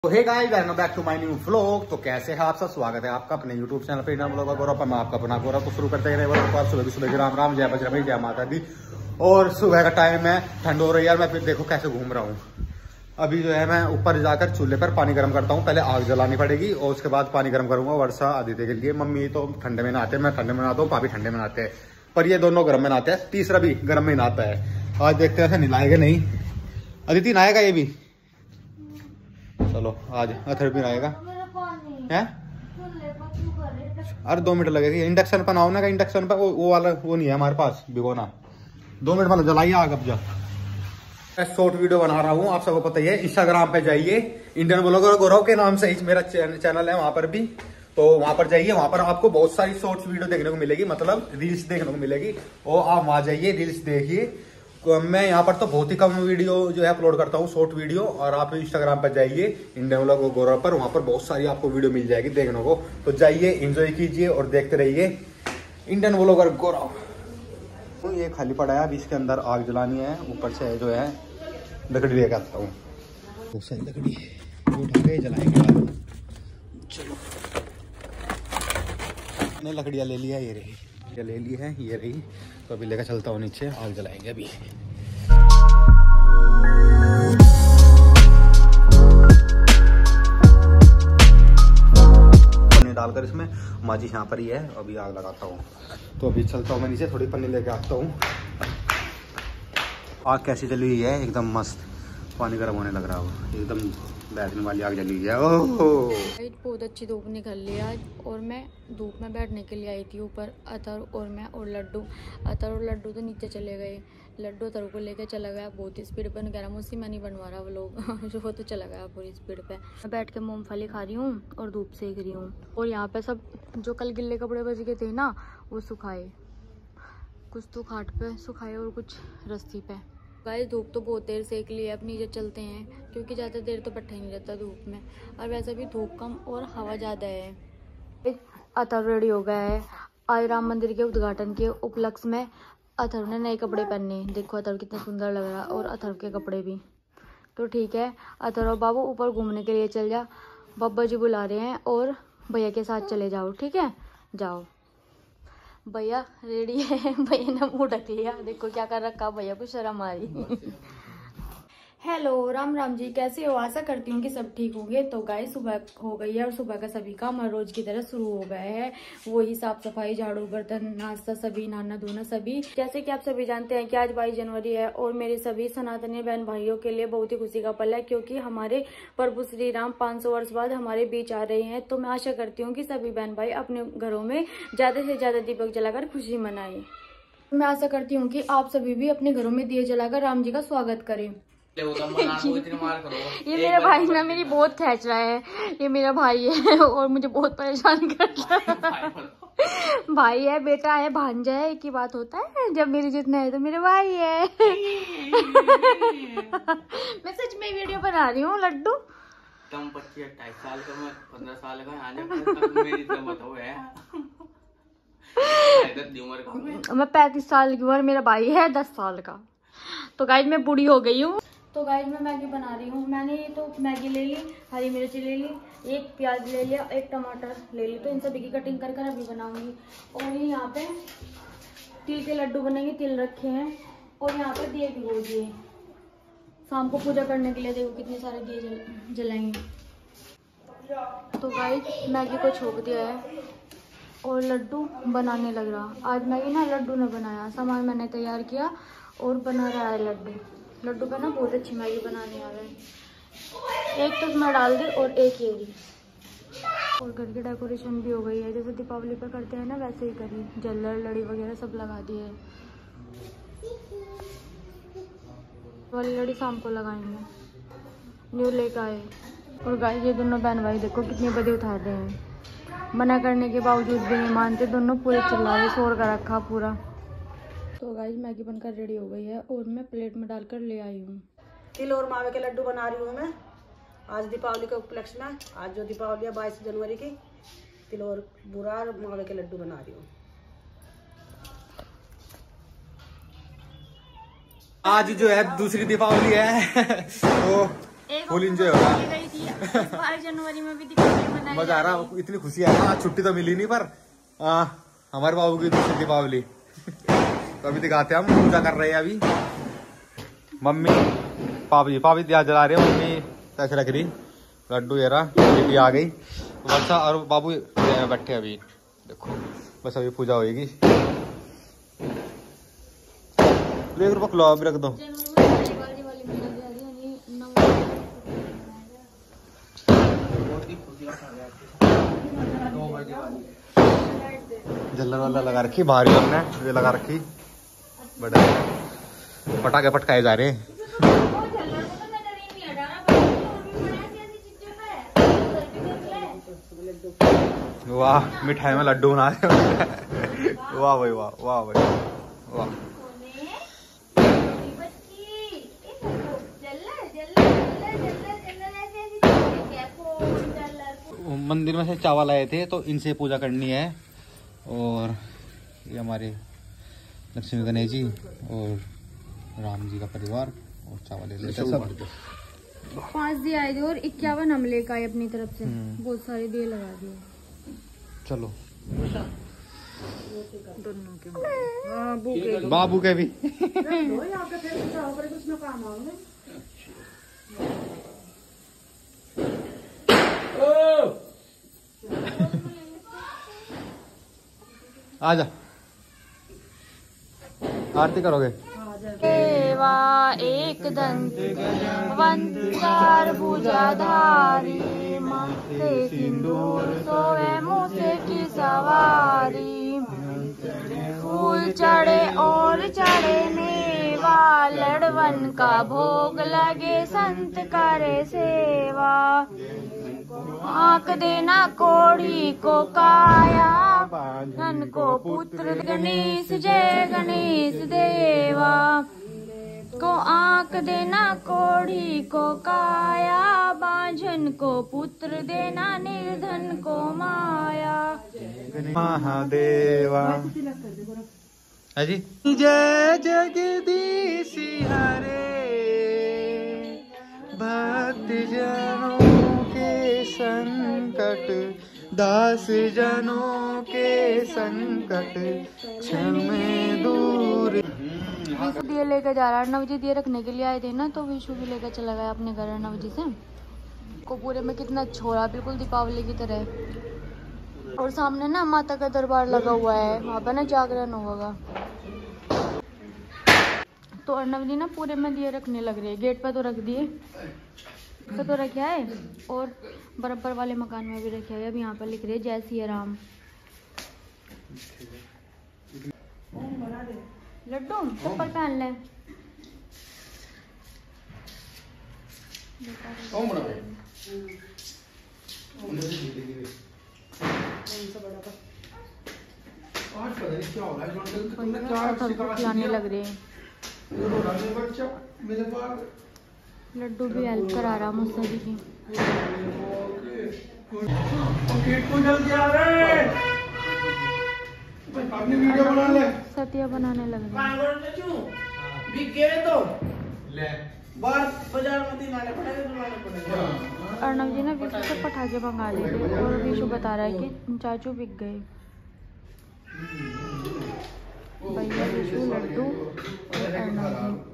तो hey guys welcome back to my new vlog. तो कैसे हैं आप सब, स्वागत है आपका अपने YouTube चैनल पे इंडियन व्लॉगर गौरव पर। मैं आपका अपना गौरव को शुरू करते हैं व्लॉग। सुबह की राम राम, जय बजरंग, जय माता दी। और सुबह का टाइम है, ठंड हो रही है। मैं फिर देखो कैसे घूम रहा हूँ। अभी जो है मैं ऊपर जाकर चूल्हे पर पानी गर्म करता हूँ। पहले आग जलानी पड़ेगी और उसके बाद पानी गर्म करूंगा वर्षा आदित्य के लिए। मम्मी तो ठंडे में नहाते हैं, मैं ठंडे में नहाता हूँ, पापी ठंडे में नहाते हैं, पर ये दोनों गर्म में नहाते हैं। तीसरा भी गर्म में नहाता है। आज देखते हैं नहाएगा नहीं। अदिति नहाएगा ये भी। चलो आज अथर भी आएगा है। अरे 2 मिनट लगेगी। इंडक्शन पर ना होना का, इंडक्शन पर वो वाला वो नहीं है हमारे पास भिगोना। 2 मिनट मतलब जलाइए आग। अब जा मैं शॉर्ट वीडियो बना रहा हूँ, आप सबको पता ही है। इंस्टाग्राम पे जाइए, इंडियन व्लॉगर गौरव के नाम से ही मेरा चैनल है, वहां पर भी। तो वहां पर जाइए, वहां पर आपको बहुत सारी शॉर्ट्स वीडियो देखने को मिलेगी, मतलब रील्स देखने को मिलेगी। और आप वहां जाइए, रील्स देखिए। मैं यहाँ पर तो बहुत ही कम वीडियो जो है अपलोड करता हूँ, शॉर्ट वीडियो। और आप इंस्टाग्राम पर जाइए इंडियन व्लॉगर गौरव पर, वहां पर बहुत सारी आपको वीडियो मिल जाएगी देखने को। तो जाइए, एंजॉय कीजिए और देखते रहिए इंडियन व्लॉगर गौरव। ये खाली पड़ा है, अब इसके अंदर आग जलानी है। ऊपर से जो है लकड़ी लेकर आता हूँ, बहुत सारी लकड़ी उठा के जलाएंगे। चलो मैंने लकड़ियाँ ले लिया, ये रही, ये ले ली है, ये रही। तो अभी लेकर चलता हूँ नीचे, आग जलाएंगे अभी। पन्नी डालकर इसमें, माची यहाँ पर ही है, अभी आग लगाता हूँ। तो अभी चलता हूँ मैं नीचे, थोड़ी पन्नी लेके आता हूँ। आग कैसी जली हुई है, एकदम मस्त। पानी गर्म होने लग रहा हो, एकदम बैठने वाली आग जली हुई है। ओह बहुत अच्छी धूप निकल रही है आज। और मैं धूप में बैठने के लिए आई थी ऊपर। अतर और मैं और लड्डू, अतर और लड्डू तो नीचे चले गए। लड्डू अतर को लेकर चला गया, बहुत ही स्पीड पर कह रहा मुझसे मैं नहीं बनवा रहा वो लोग जो वो तो चला गया पूरी स्पीड पे। मैं बैठ के मूंगफली खा रही हूँ और धूप सेक रही हूँ। और यहाँ पे सब जो कल गिल्ले कपड़े बच गए थे ना, वो सुखाए, कुछ तो खाट पे सुखाए और कुछ रस्सी पे। गाइस धूप तो बहुत देर सेक ली है, अब नीचे चलते हैं क्योंकि ज़्यादा देर तो बैठा ही नहीं रहता धूप में। और वैसे भी धूप कम और हवा ज़्यादा है। अथर्व रेडी हो गया है। आज राम मंदिर के उद्घाटन के उपलक्ष्य में अथर्व ने नए कपड़े पहने। देखो अथर्व कितना सुंदर लग रहा है, और अथर्व के कपड़े भी। तो ठीक है अथर्व बाबू ऊपर घूमने के लिए चल जा, बाबा जी बुला रहे हैं और भैया के साथ चले जाओ, ठीक है जाओ। भैया रेडी है, भैया ने मुंह ढक लिया, देखो क्या कर रखा भैया को, शर्म आ रही। हेलो राम राम जी, कैसे हो? आशा करती हूँ कि सब ठीक होंगे। तो गाइस सुबह हो गई है और सुबह का सभी काम रोज की तरह शुरू हो गया है। वही साफ सफाई, झाड़ू, बर्तन, नाश्ता, सभी नहाना धोना सभी। जैसे कि आप सभी जानते हैं कि आज 22 जनवरी है और मेरे सभी सनातनी बहन भाइयों के लिए बहुत ही खुशी का पल है, क्योंकि हमारे प्रभु श्री राम 500 वर्ष बाद हमारे बीच आ रहे हैं। तो मैं आशा करती हूँ कि सभी बहन भाई अपने घरों में ज्यादा से ज्यादा दीपक जलाकर खुशी मनाए। मैं आशा करती हूँ कि आप सभी भी अपने घरों में दिए जलाकर राम जी का स्वागत करें। ये मेरा भाई ना मेरी बहुत खींच रहा है, ये मेरा भाई है और मुझे बहुत परेशान कर रहा है। भाई है, बेटा है, भांजा है, एक ही बात होता है। जब मेरी जितना है तो मेरे भाई है। मैं सच में वीडियो बना रही हूँ लड्डू। तुम 25-28 साल का, मैं 15 साल का। मेरी तो बताओ है मैं 35 साल की हूँ और मेरा भाई है 10 साल का। तो गाइस मैं बूढ़ी हो गई हूँ। तो गाइस मैं मैगी बना रही हूँ। मैंने ये तो मैगी ले ली, हरी मिर्ची ले ली, एक प्याज ले लिया, एक टमाटर ले ली। तो इन सभी की कटिंग कर कर अभी बनाऊंगी। और ये यहाँ पे तिल के लड्डू बनेंगे, तिल रखे हैं। और यहाँ पे दिए भिगो दिए, शाम को पूजा करने के लिए। देखो कितने सारे दिए जलाएंगे। तो गाइस मैगी को छोक दिया है और लड्डू बनाने लग रहा। आज मैगी ना लड्डू ने बनाया, सामान मैंने तैयार किया और बना रहा है लड्डू। लड्डू पे ना बहुत अच्छी मैगी बनाने आ रहा है। एक तो इसमें डाल दी और एक ये दी। और घर की डेकोरेशन भी हो गई है, जैसे दीपावली पे करते हैं ना वैसे ही करी। झल्लर लड़ी वगैरह सब लगा दिए है। वाली लड़ी शाम को लगाएंगे, न्यू लेकर आए। और गाइस ये दोनों बहन भाई देखो कितनी बड़ी उठा रहे हैं। मना करने के बावजूद भी नहीं मानते, दोनों पूरे चिल्ला रहे, शोर कर रखा पूरा। तो गाइस मैगी बनकर रेडी हो गई है और मैं प्लेट में डालकर ले आई हूँ। तिल और मावे के लड्डू बना रही हूँ मैं आज दीपावली के उपलक्ष्य में। आज जो दीपावली है 22 जनवरी की, तिल और बूरा और मावे के लड्डू बना रही हूँ। आज जो है दूसरी दीपावली है तो फुल एंजॉय होगा। जनवरी में भी दीपावली मनाई मजा आ रहा, इतनी खुशी है ना। छुट्टी तो मिली नहीं पर हमारे बाबू की दूसरी दीपावली। तो अभी दिखाते हैं, हम पूजा कर रहे हैं अभी। मम्मी पापी दिया जला रहे हैं, मम्मी पैसे रख रही, लड्डू ये रहा, दीदी आ गई, वर्षा और बाबू बैठे अभी। देखो बस अभी पूजा होगी। 1 रुपया किलो रख दो। जल्लर वाला लगा रखी भारी, हमने ये लगा रखी, बड़ा पटाखे पटकाए जा रहे हैं। वाह, मिठाई में लड्डू बना रहे। वाह भाई वाह, वाह भाई वाह। मंदिर में से चावल आए थे तो इनसे पूजा करनी है। और ये हमारे लक्ष्मी गणेश जी और राम जी का परिवार, और चावल ले लेते सब। 5 दिए आए थे और 51 हम लेकर आए अपनी तरफ से, बहुत सारे दिए लगा दिए। चलो दोनों के बाबू के भी। आजा, आरती करोगे? देवा एक दंत वंचार भुजाधारी, माथे सिंदूर सोए मुझे की सवारी, फूल चढ़े और चढ़े मेवा, लड़वन का भोग लगे संत करे सेवा, आंख देना कोढ़ी को काया, धन को पुत्र गणेश जय गणेश देवा, को आंख देना कोढ़ी को काया, बांझन को पुत्र देना निर्धन को माया। महादेवा जी। जय जगदीश हरे, भक्त जनों के संकट, दास जनों के संकट क्षमे दूर। विशु दिए लेकर जा रहा है, अर्णव जी दिए रखने के लिए आए थे ना, तो विशु भी लेकर चला गया अपने घर अर्णव जी से। को पूरे में कितना छोड़ा, बिल्कुल दीपावली की तरह। और सामने ना माता का दरबार लगा हुआ है, वहाँ पे ना जागरण होगा। तो अर्णव जी ना पूरे में दिए रखने लग रहे हैं, गेट पे तो रख दिए, तो रखा है, और बराबर वाले मकान में भी रखा है। अब यहाँ पर लिख रहे हैं जय सिया राम। लड्डू चप्पल पहन ले। खिलाने लग रहे हैं। लड्डू भी हेल्प करा रहा मुझसे जी की। सतिया बनाने लग रहे। अर्णव जी ने विशु से पटाखे मंगा लिए थे, और विशु बता रहा है कि चाचू बिक गए। भैया विशु लड्डू और अर्णव जी।